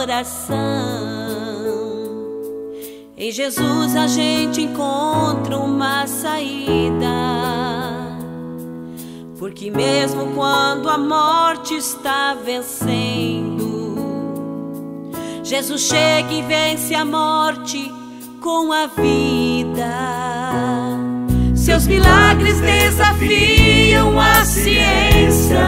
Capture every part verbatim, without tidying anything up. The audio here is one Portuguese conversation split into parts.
coração. Em Jesus a gente encontra uma saída, porque mesmo quando a morte está vencendo, Jesus chega e vence a morte com a vida. Seus milagres desafiam a ciência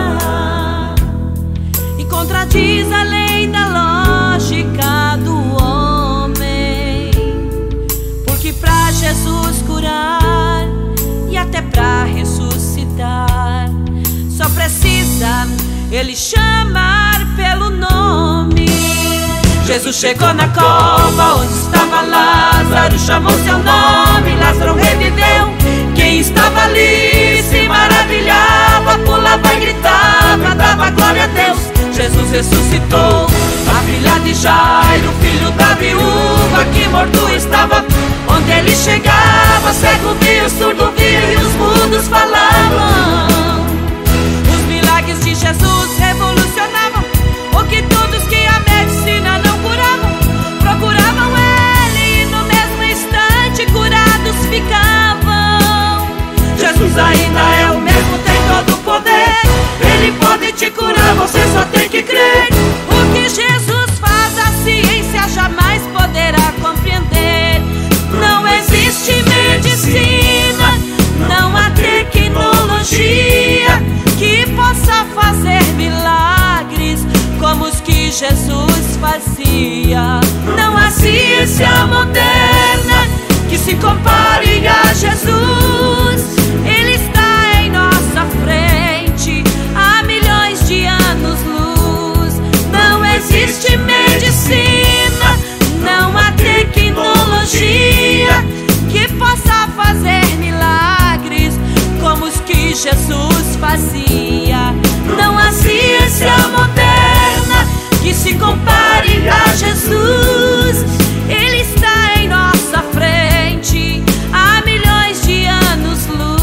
e contradiz a lei da lógica do homem, porque pra Jesus curar e até pra ressuscitar, só precisa Ele chamar pelo nome. Jesus chegou na cova onde estava Lázaro, chamou seu nome, Lázaro reviveu. Quem estava ali se maravilhava, pulava e gritava, dava glória a Deus. Jesus ressuscitou a filha de Jairo, filho da viúva que morto estava. Onde ele chegava, cego via, surdo via e os mudos falavam. Os milagres de Jesus revolucionavam o que todos que a medicina não curavam. Procuravam ele e no mesmo instante curados ficavam. Jesus ainda é o mesmo, tem todo o poder. Ele pode te curar, você só tem que crer. O que Jesus faz a ciência jamais poderá compreender. Não existe medicina, não há tecnologia que possa fazer milagres como os que Jesus fazia. Não há ciência moderna que se compare a Jesus. Ele está em nossa frente há milhões de anos-luz. Não existe medicina, não há tecnologia que possa fazer milagres como os que Jesus fazia. Não há ciência moderna que se compare a Jesus. Ele está em nossa frente há milhões de anos-luz.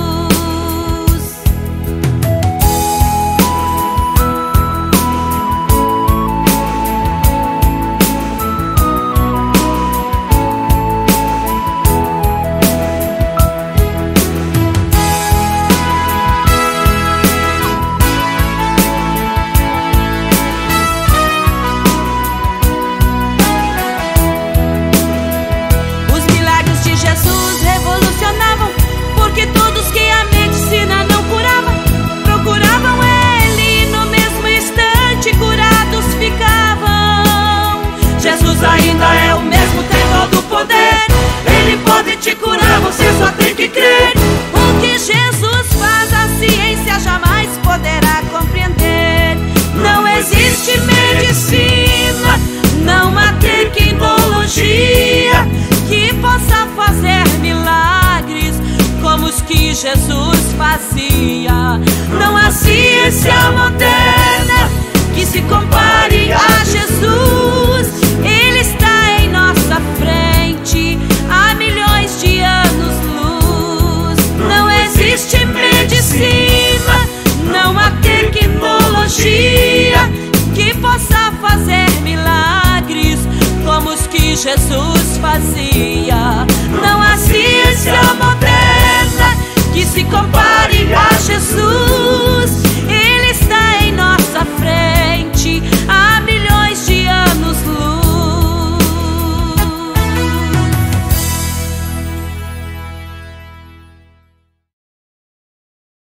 Ainda é o mesmo, tem todo o poder. Ele pode te curar, você só tem que crer. O que Jesus faz a ciência jamais poderá compreender. Não existe medicina, não há tecnologia que possa fazer milagres como os que Jesus fazia. Não há ciência moderna que se compare a Jesus. Ele está em nossa frente há milhões de anos-luz. Não existe medicina, não há tecnologia que possa fazer milagres como os que Jesus fazia. Não há ciência moderna que se compare